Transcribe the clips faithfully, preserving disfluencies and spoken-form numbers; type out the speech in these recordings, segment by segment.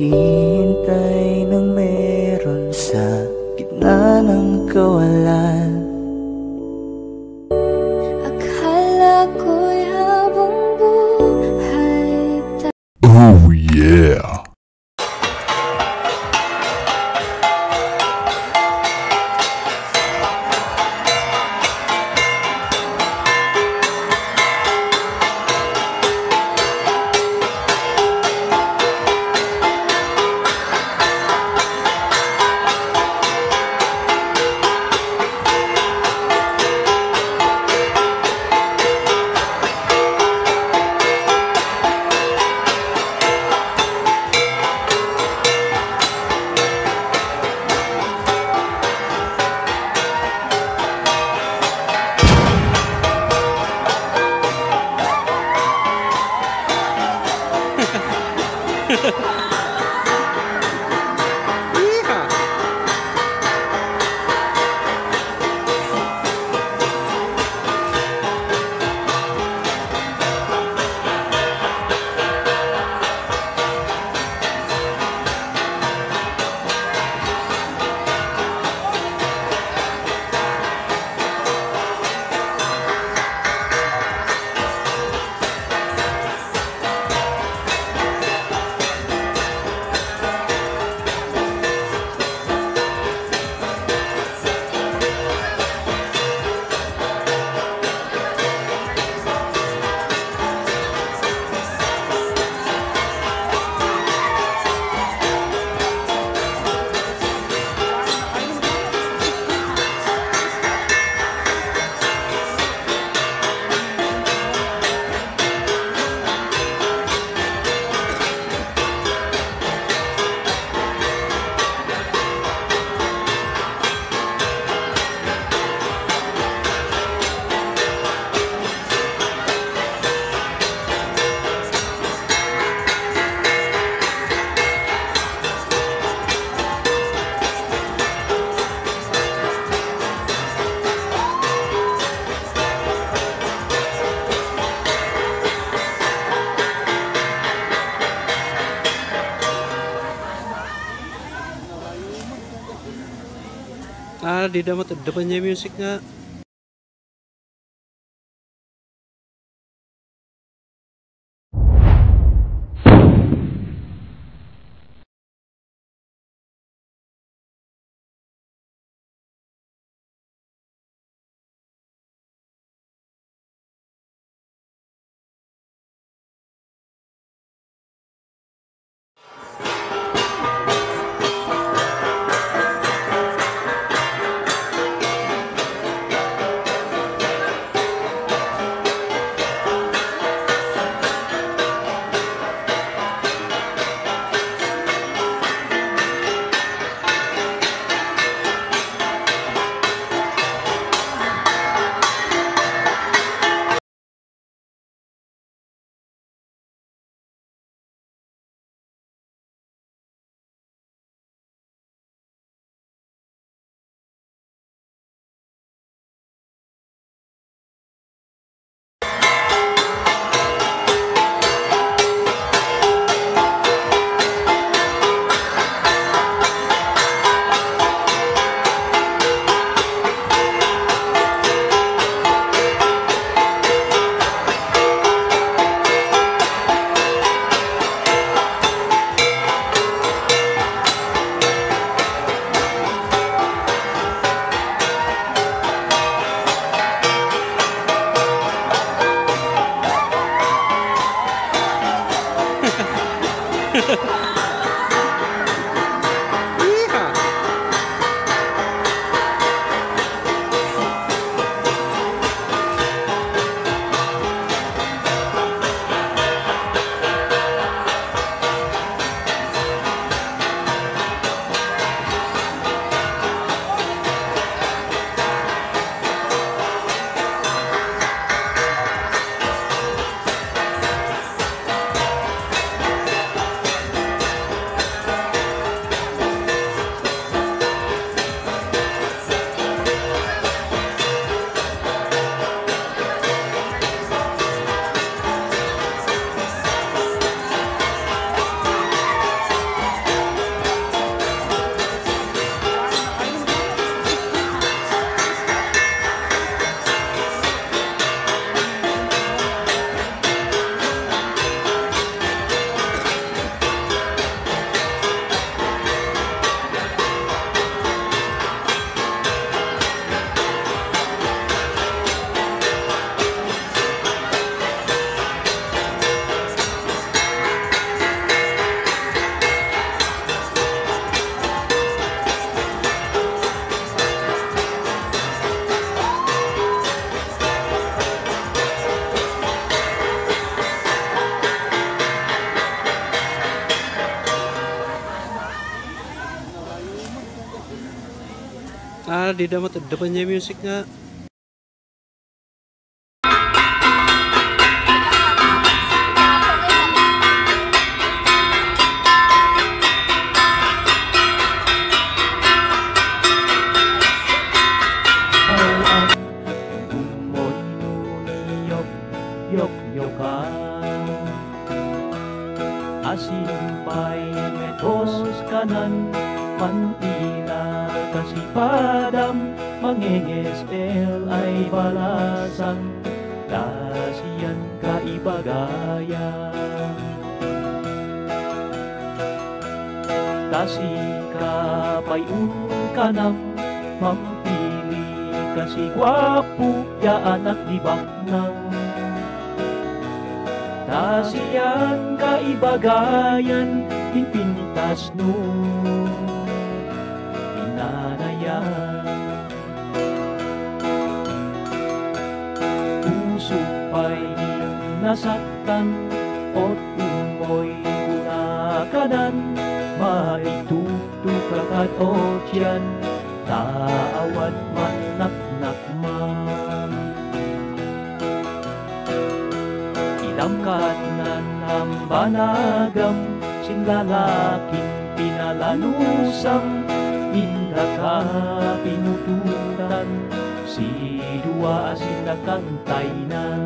naghihintay ng meron sa gitna ng kawalan. Akala ko'y habang buhay tayo. Oh yeah! Ah, di dapat depannya musik nga. Ah, di dapat depannya musiknya. Asimpay metos kanan Manila kasipadam Mangengesel ay balasan Dasiyan kaibagaya Tasi kapayun kanam Mampili kasi gwapo ya anak di baknang Tasiyan kaibagayan Pinpintas no Pinanayan Puso pa'y nasaktan At umoy unakanan Maitutukakat o tiyan Taawat man naknakman Damkanan ang banagam Sinlalaking pinalalusam Inda ka pinututan Si dua sinakantay na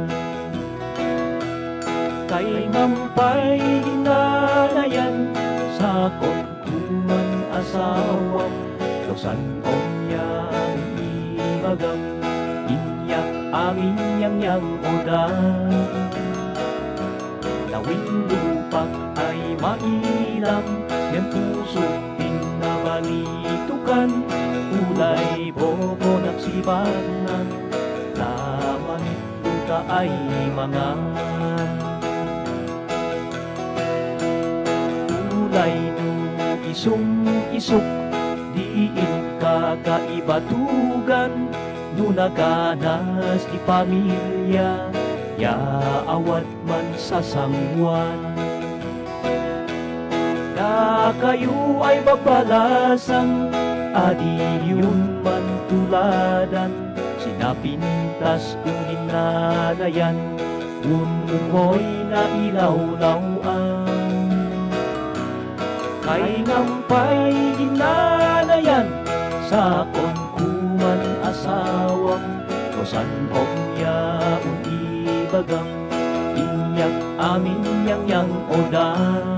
Kay ngampay hinanayan Sa konkuman asawam Dosan omya ibagam Inyak amin yang yang odan Nawing lupak ay mailam Yan puso pinabalitukan Ulay bobo nagsibanan Lamanit luta ay mga Ulay no isong isok Diin kakaibatugan Nunaganas di pamilya Ya awat man sa sangwan Na kayo ay babalasang Adi yun man tuladan Sinapintas unin nanayan Umumoy na ilawlawan Kay ngampay ginanayan Sa konkuman asawang Kosan omya unin Bagang inyak amin yang yang odan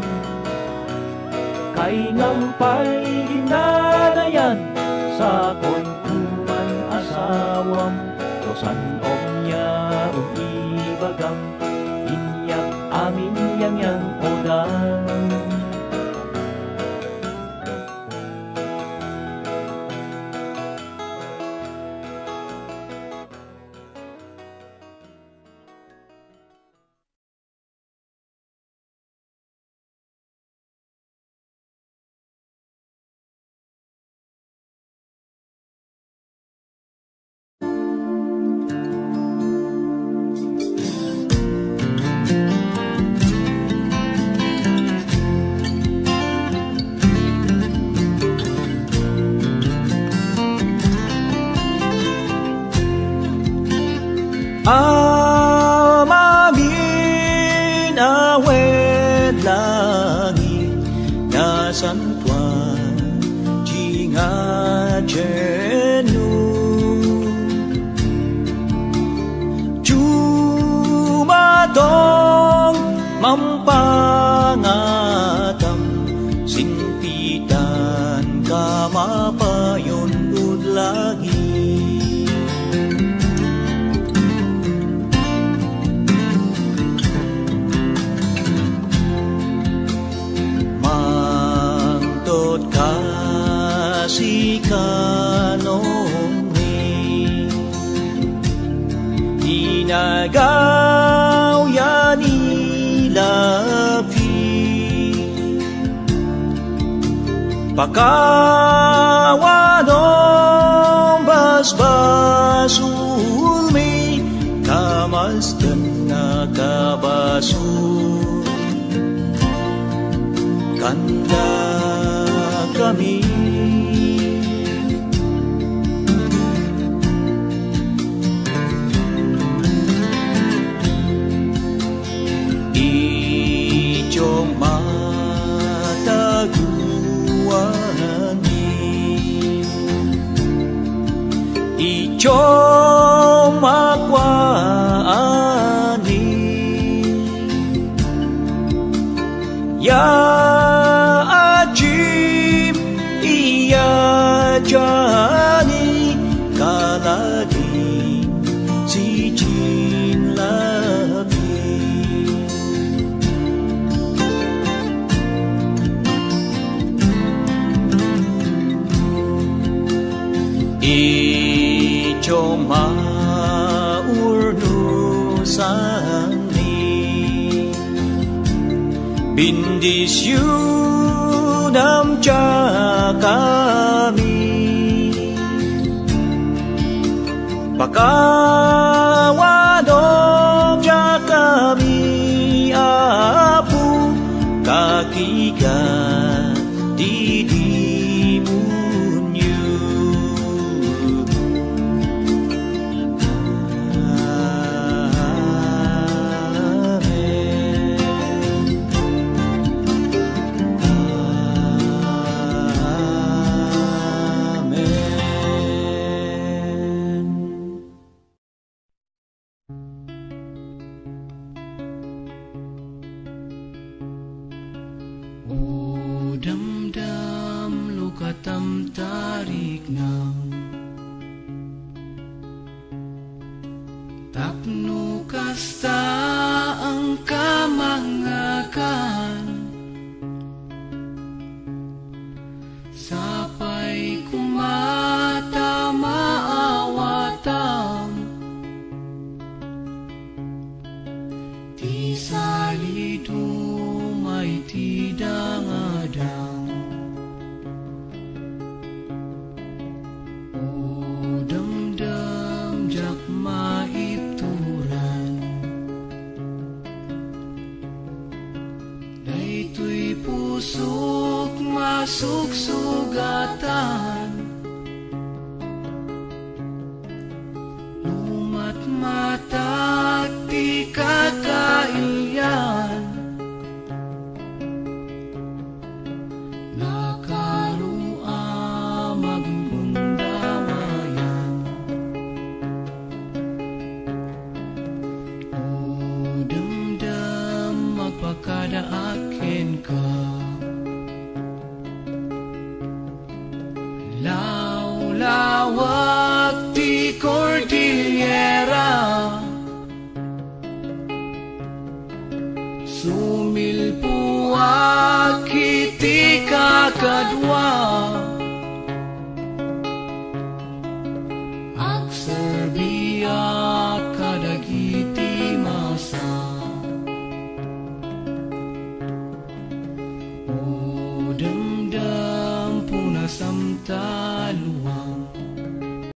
Kay ngampay ginanayan Sa konkuman asawam Dosan omya uni bagang Inyak amin yang yang odan Amamin awet langit Nasan tuan jinga jenuh Cuma dong mampangatam Simpitan kamapayon udlagi Si kanome inagaw yan ilapi pakawanom basbasulmi kamasdan na kabasul kanda kami cho ma qua ani ya ajib iya jani kaladi si jin lagi i cho ma urnu sani bindis yudam cha kami pakawadom cha kami apu kakiga Katam tarik nam tapno kasta ang kamangakan sapay kumata maawatam ti salido may tidangadam pusok masuk sugatan lumat mata ti kakaiyan nakarua magpundamayan o damdam magpakadaakin ka lawak di Cordillera sumilpuak iti kakadwa agserbiya kadagiti masa o damdam punasamtalu